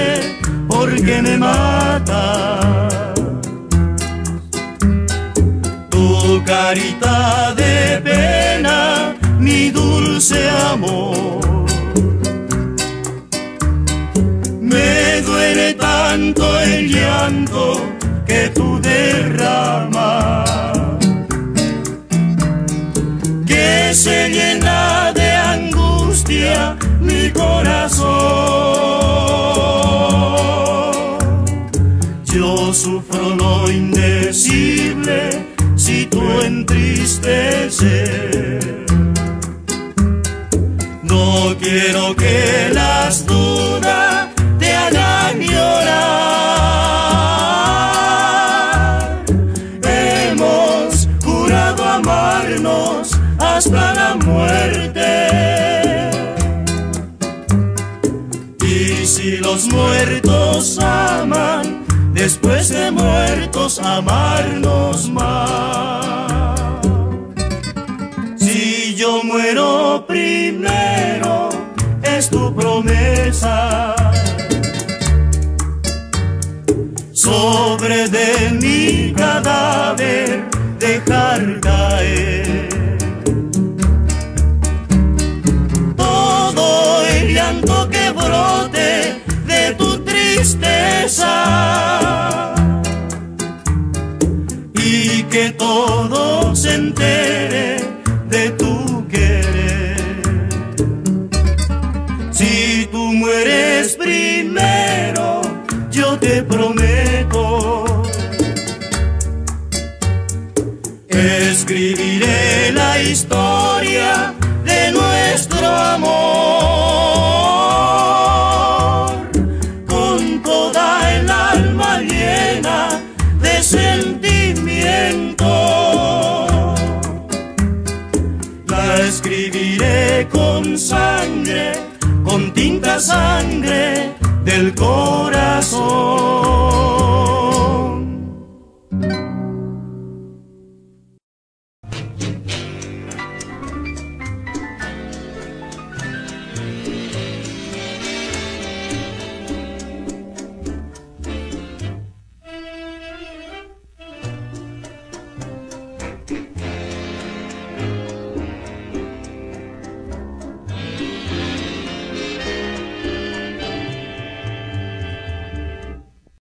triste porque me mata. Tu carita de pena, mi dulce amor, me duele tanto el llanto que tú derramas, que se llena de angustia mi corazón. Yo sufro lo indecible si tú entristeces. No quiero que las dudas te hagan llorar. Hemos jurado amarnos hasta la muerte. Y si los muertos aman, después de muertos amarnos más. Si yo muero primero, es tu promesa, sobre de mi cadáver dejar caer todo el llanto que brote de tu tristeza, y que todo se entere de tu querer. Si tú mueres primero, yo te prometo, escribiré la historia de nuestro amor, con toda el alma llena de sentimiento. La escribiré con sangre, con tinta sangre del corazón.